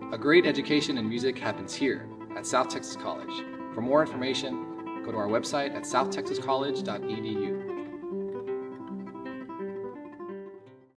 A great education in music happens here at South Texas College. For more information, go to our website at southtexascollege.edu.